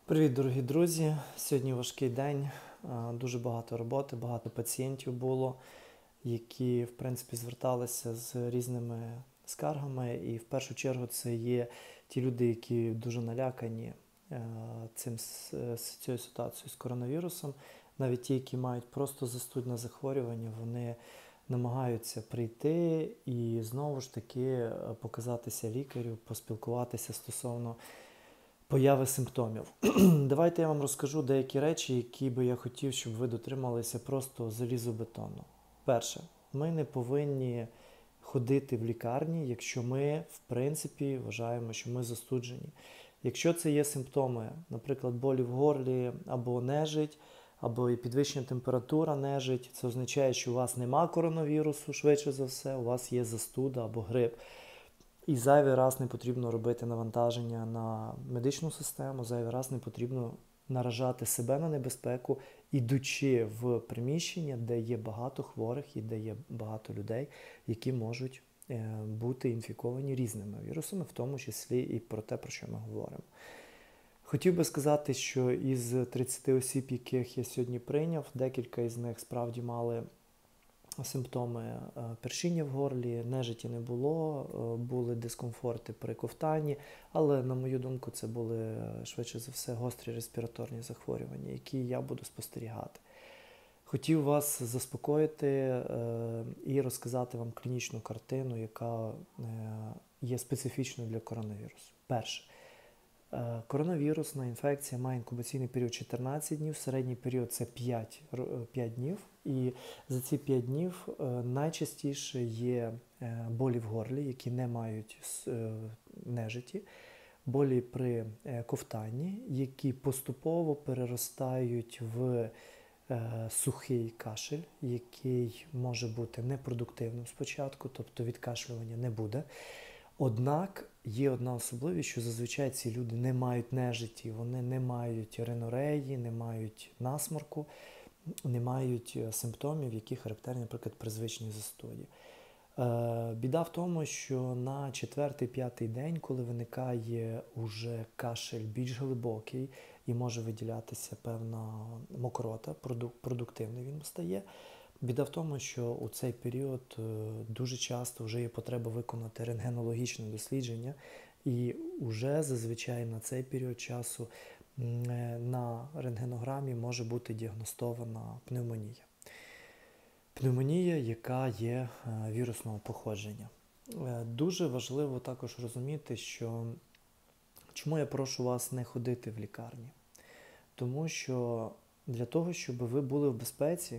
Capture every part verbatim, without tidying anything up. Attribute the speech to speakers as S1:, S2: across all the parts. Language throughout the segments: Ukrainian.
S1: Привіт, дорогі друзі! Сьогодні важкий день, а, дуже багато роботи, багато пацієнтів було, які, в принципі, зверталися з різними скаргами. І в першу чергу це є ті люди, які дуже налякані е, цим, з з цією ситуацією з коронавірусом. Навіть ті, які мають просто застудне захворювання, вони намагаються прийти і знову ж таки е, показатися лікарю, поспілкуватися стосовно появи симптомів. Давайте я вам розкажу деякі речі, які би я хотів, щоб ви дотрималися просто залізобетонно. Перше, ми не повинні ходити в лікарні, якщо ми, в принципі, вважаємо, що ми застуджені. Якщо це є симптоми, наприклад, болі в горлі або нежить, або підвищена температура нежить, це означає, що у вас нема коронавірусу, швидше за все, у вас є застуда або грип. І зайвий раз не потрібно робити навантаження на медичну систему, зайвий раз не потрібно наражати себе на небезпеку, ідучи в приміщення, де є багато хворих і де є багато людей, які можуть бути інфіковані різними вірусами, в тому числі і про те, про що ми говоримо. Хотів би сказати, що із тридцяти осіб, яких я сьогодні прийняв, декілька із них справді мали симптоми першіння в горлі, нежиті не було, були дискомфорти при ковтанні, але, на мою думку, це були, швидше за все, гострі респіраторні захворювання, які я буду спостерігати. Хотів вас заспокоїти е, і розказати вам клінічну картину, яка е, є специфічною для коронавірусу. Перше. Коронавірусна інфекція має інкубаційний період чотирнадцять днів, середній період – це п'ять, п'ять днів. І за ці п'ять днів найчастіше є болі в горлі, які не мають нежиті, болі при ковтанні, які поступово переростають в сухий кашель, який може бути непродуктивним спочатку, тобто відкашлювання не буде. Однак є одна особливість, що зазвичай ці люди не мають нежиті, вони не мають ринореї, не мають насморку, не мають симптомів, які характерні, наприклад, при звичній застуді. Біда в тому, що на четвертий-п'ятий день, коли виникає уже кашель більш глибокий і може виділятися певна мокрота, продуктивний він стає, біда в тому, що у цей період дуже часто вже є потреба виконати рентгенологічне дослідження, і вже зазвичай на цей період часу на рентгенограмі може бути діагностована пневмонія. Пневмонія, яка є вірусного походження. Дуже важливо також розуміти, що чому я прошу вас не ходити в лікарні. Тому що для того, щоб ви були в безпеці,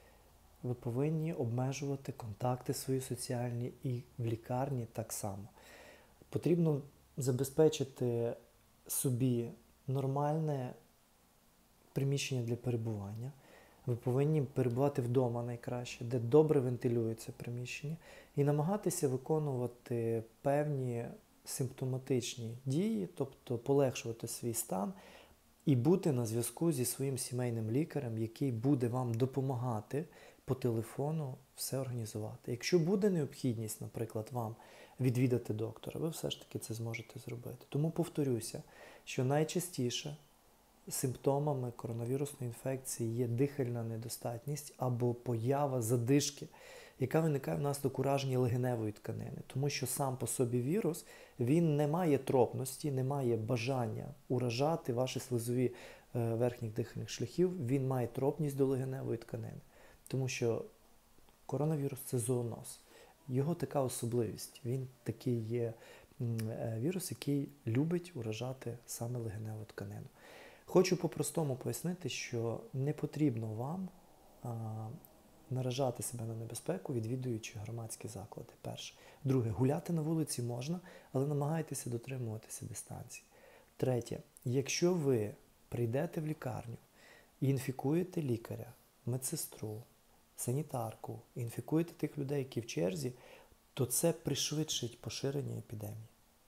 S1: ви повинні обмежувати контакти свої соціальні і в лікарні так само. Потрібно забезпечити собі нормальне приміщення для перебування. Ви повинні перебувати вдома найкраще, де добре вентилюється приміщення, і намагатися виконувати певні симптоматичні дії, тобто полегшувати свій стан і бути на зв'язку зі своїм сімейним лікарем, який буде вам допомагати по телефону все організувати. Якщо буде необхідність, наприклад, вам відвідати доктора, ви все ж таки це зможете зробити. Тому повторюся, що найчастіше симптомами коронавірусної інфекції є дихальна недостатність або поява задишки, яка виникає внаслідок ураження легеневої тканини. Тому що сам по собі вірус, він не має тропності, не має бажання уражати ваші слизові е, верхніх дихальних шляхів, він має тропність до легеневої тканини. Тому що коронавірус – це зооноз. Його така особливість. Він такий є вірус, який любить уражати саме легеневу тканину. Хочу по-простому пояснити, що не потрібно вам а, наражати себе на небезпеку, відвідуючи громадські заклади. Перше. Друге. Гуляти на вулиці можна, але намагайтеся дотримуватися дистанції. Третє. Якщо ви прийдете в лікарню і інфікуєте лікаря, медсестру, санітарку, інфікуєте тих людей, які в черзі, то це пришвидшить поширення епідемії.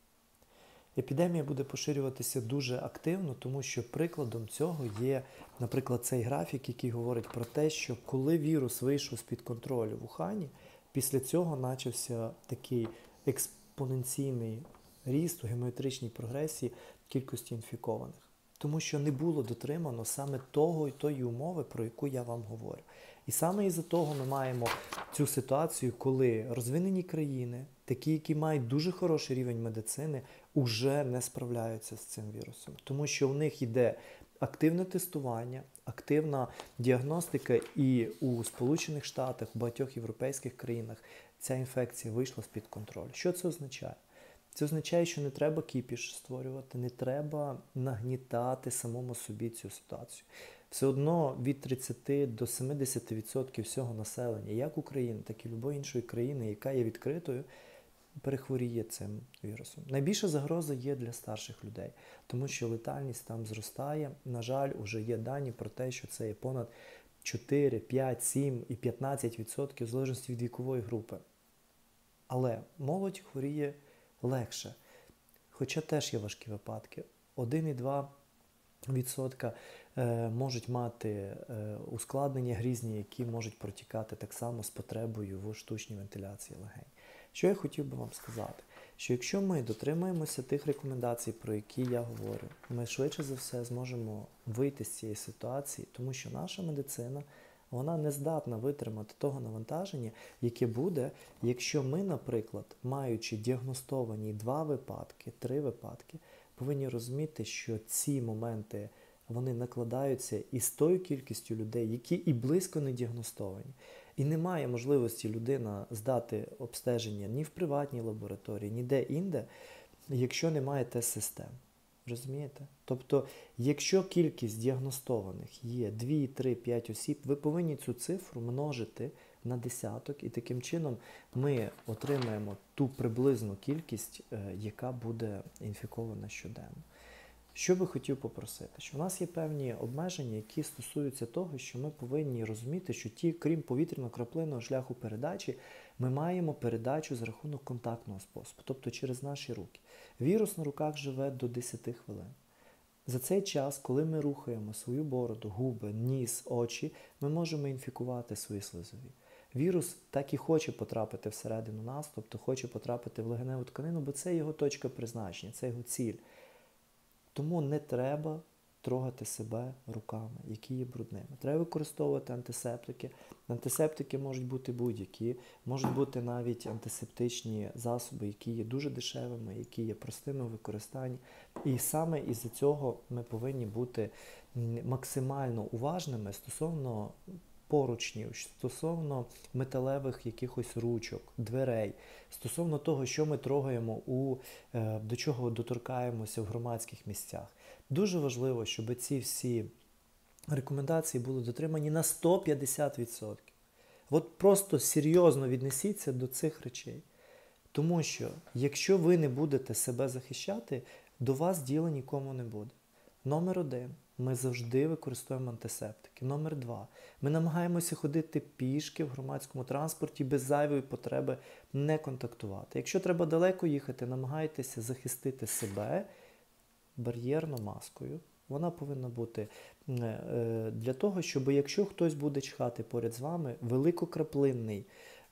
S1: Епідемія буде поширюватися дуже активно, тому що прикладом цього є, наприклад, цей графік, який говорить про те, що коли вірус вийшов з-під контролю в Ухані, після цього почався такий експоненційний ріст у геометричній прогресії кількості інфікованих. Тому що не було дотримано саме того і тої умови, про яку я вам говорю. І саме із-за того ми маємо цю ситуацію, коли розвинені країни, такі, які мають дуже хороший рівень медицини, уже не справляються з цим вірусом. Тому що у них йде активне тестування, активна діагностика, і у Сполучених Штатах, в багатьох європейських країнах ця інфекція вийшла з-під контролю. Що це означає? Це означає, що не треба кіпіш створювати, не треба нагнітати самому собі цю ситуацію. Все одно від тридцяти до сімдесяти відсотків всього населення, як України, так і будь-якої іншої країни, яка є відкритою, перехворіє цим вірусом. Найбільша загроза є для старших людей, тому що летальність там зростає. На жаль, вже є дані про те, що це є понад чотири, п'ять, сім і п'ятнадцять відсотків в залежності від вікової групи. Але молодь хворіє легше, хоча теж є важкі випадки. один і два відсотка е, можуть мати е, ускладнення грізні, які можуть протікати так само з потребою в штучній вентиляції легень. Що я хотів би вам сказати? Що якщо ми дотримаємося тих рекомендацій, про які я говорю, ми швидше за все зможемо вийти з цієї ситуації, тому що наша медицина, вона не здатна витримати того навантаження, яке буде, якщо ми, наприклад, маючи діагностовані два випадки, три випадки, повинні розуміти, що ці моменти, вони накладаються із тою кількістю людей, які і близько не діагностовані. І немає можливості людина здати обстеження ні в приватній лабораторії, ніде інде, якщо немає тест-систем. Розумієте? Тобто, якщо кількість діагностованих є два, три, п'ять осіб, ви повинні цю цифру множити на десяток, і таким чином ми отримаємо ту приблизну кількість, яка буде інфікована щоденно. Що би хотів попросити? Що в нас є певні обмеження, які стосуються того, що ми повинні розуміти, що ті, крім повітряно-краплинного шляху передачі, ми маємо передачу за рахунок контактного способу, тобто через наші руки. Вірус на руках живе до десяти хвилин. За цей час, коли ми рухаємо свою бороду, губи, ніс, очі, ми можемо інфікувати свої слизові. Вірус так і хоче потрапити всередину нас, тобто хоче потрапити в легеневу тканину, бо це його точка призначення, це його ціль. Тому не треба трогати себе руками, які є брудними. Треба використовувати антисептики. Антисептики можуть бути будь-які, можуть бути навіть антисептичні засоби, які є дуже дешевими, які є простими в використанні. І саме із-за цього ми повинні бути максимально уважними стосовно поручнів, стосовно металевих якихось ручок, дверей, стосовно того, що ми трогаємо, у, до чого доторкаємося в громадських місцях. Дуже важливо, щоб ці всі рекомендації були дотримані на сто п'ятдесят відсотків. От просто серйозно віднесіться до цих речей. Тому що, якщо ви не будете себе захищати, до вас діла нікому не буде. Номер один. Ми завжди використовуємо антисептики. Номер два. Ми намагаємося ходити пішки в громадському транспорті без зайвої потреби не контактувати. Якщо треба далеко їхати, намагайтеся захистити себе бар'єрно маскою. Вона повинна бути для того, щоб якщо хтось буде чхати поряд з вами, великокраплинний,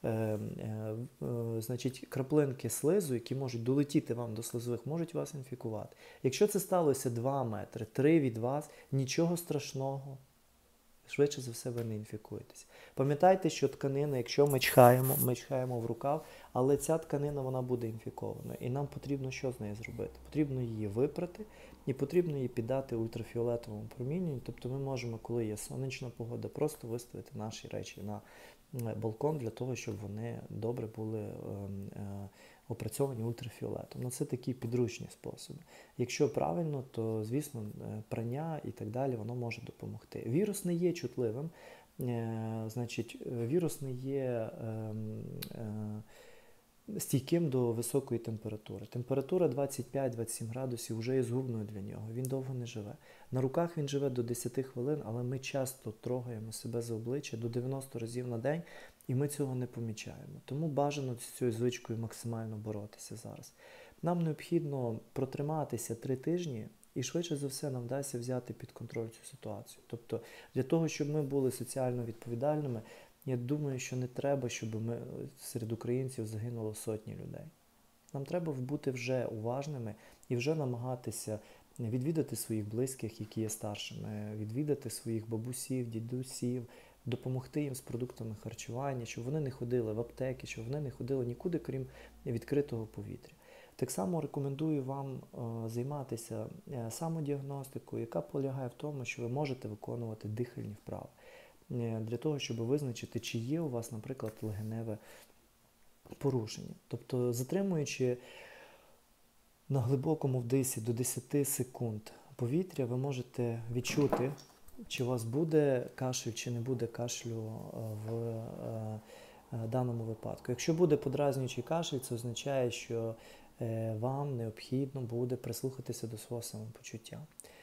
S1: значить, краплинки слизу, які можуть долетіти вам до слизових, можуть вас інфікувати. Якщо це сталося два метри, три від вас, нічого страшного, швидше за все ви не інфікуєтесь. Пам'ятайте, що тканина, якщо ми чхаємо, ми чхаємо в рукав, але ця тканина, вона буде інфікованою. І нам потрібно що з нею зробити? Потрібно її випрати і потрібно її піддати ультрафіолетовому промінню. Тобто ми можемо, коли є сонячна погода, просто виставити наші речі на балкон для того, щоб вони добре були е, е, опрацьовані ультрафіолетом. Ну, це такі підручні способи. Якщо правильно, то, звісно, прання і так далі, воно може допомогти. Вірус не є чутливим, е, значить, вірус не є е, е, стійким до високої температури. Температура двадцять п'ять - двадцять сім градусів вже є згубною для нього, він довго не живе. На руках він живе до десяти хвилин, але ми часто трогаємо себе за обличчя до дев'яноста разів на день, і ми цього не помічаємо. Тому бажано з цією звичкою максимально боротися зараз. Нам необхідно протриматися три тижні, і швидше за все нам вдасться взяти під контроль цю ситуацію. Тобто для того, щоб ми були соціально відповідальними, я думаю, що не треба, щоб ми, серед українців загинуло сотні людей. Нам треба бути вже уважними і вже намагатися відвідати своїх близьких, які є старшими, відвідати своїх бабусів, дідусів, допомогти їм з продуктами харчування, щоб вони не ходили в аптеки, щоб вони не ходили нікуди, крім відкритого повітря. Так само рекомендую вам е, займатися е, самодіагностикою, яка полягає в тому, що ви можете виконувати дихальні вправи, е, для того, щоб визначити, чи є у вас, наприклад, легеневе порушення. Тобто, затримуючи на глибокому вдисі до десять секунд повітря, ви можете відчути, чи у вас буде кашель, чи не буде кашлю в е, е, даному випадку. Якщо буде подразнюючий кашель, це означає, що е, вам необхідно буде прислухатися до свого самопочуття.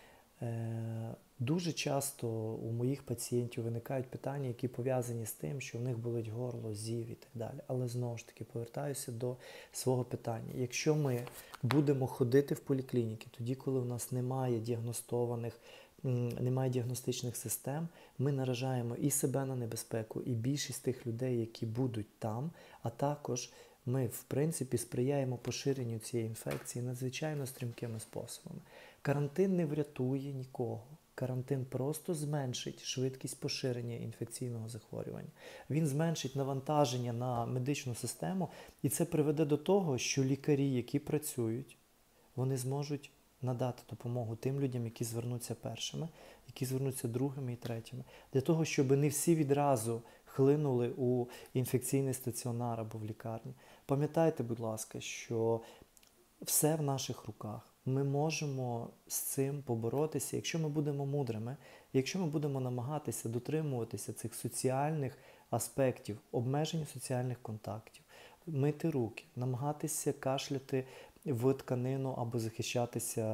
S1: Е, дуже часто у моїх пацієнтів виникають питання, які пов'язані з тим, що в них болить горло, зів і так далі. Але знову ж таки повертаюся до свого питання. Якщо ми будемо ходити в поліклініки, тоді, коли в нас немає діагностованих, немає діагностичних систем, ми наражаємо і себе на небезпеку, і більшість тих людей, які будуть там, а також ми, в принципі, сприяємо поширенню цієї інфекції надзвичайно стрімкими способами. Карантин не врятує нікого. Карантин просто зменшить швидкість поширення інфекційного захворювання. Він зменшить навантаження на медичну систему, і це приведе до того, що лікарі, які працюють, вони зможуть надати допомогу тим людям, які звернуться першими, які звернуться другими і третіми, для того, щоб не всі відразу хлинули у інфекційний стаціонар або в лікарні. Пам'ятайте, будь ласка, що все в наших руках. Ми можемо з цим поборотися, якщо ми будемо мудрими, якщо ми будемо намагатися дотримуватися цих соціальних аспектів, обмеження соціальних контактів, мити руки, намагатися кашляти в тканину або захищатися,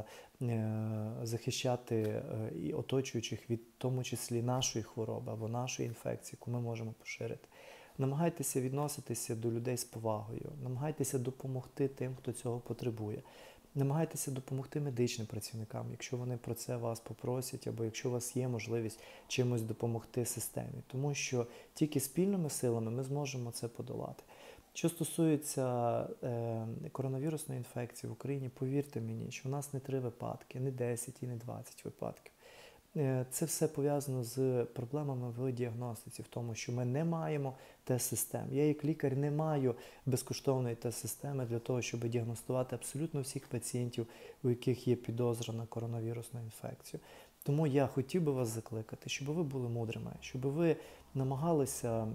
S1: захищати і оточуючих від, в тому числі, нашої хвороби або нашої інфекції, яку ми можемо поширити. Намагайтеся відноситися до людей з повагою, намагайтеся допомогти тим, хто цього потребує. Намагайтеся допомогти медичним працівникам, якщо вони про це вас попросять, або якщо у вас є можливість чимось допомогти системі. Тому що тільки спільними силами ми зможемо це подолати. Що стосується е, коронавірусної інфекції в Україні, повірте мені, що в нас не три випадки, не десять і не двадцять випадків. Е, це все пов'язано з проблемами в діагностиці, в тому, що ми не маємо тест-систем. Я як лікар не маю безкоштовної тест-системи для того, щоб діагностувати абсолютно всіх пацієнтів, у яких є підозра на коронавірусну інфекцію. Тому я хотів би вас закликати, щоб ви були мудрими, щоб ви намагалися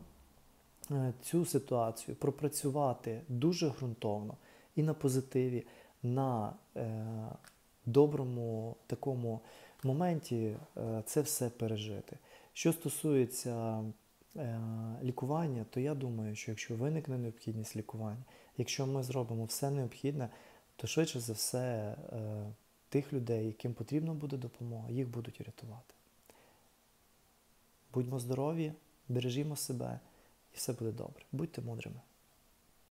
S1: цю ситуацію пропрацювати дуже ґрунтовно і на позитиві, на е, доброму такому моменті е, це все пережити. Що стосується е, лікування, то я думаю, що якщо виникне необхідність лікування, якщо ми зробимо все необхідне, то швидше за все е, тих людей, яким потрібна буде допомога, їх будуть рятувати. Будьмо здорові, бережімо себе, і все буде добре. Будьте мудрими.